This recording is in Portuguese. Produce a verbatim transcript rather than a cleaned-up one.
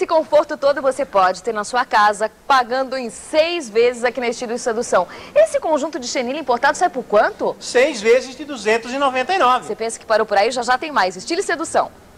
conforto todo você pode ter na sua casa, pagando em seis vezes aqui na Estilo e Sedução. Esse conjunto de chenille importado sai por quanto? Seis vezes de duzentos e noventa e nove. Você pensa que parou por aí? Já já tem mais. Estilo e Sedução.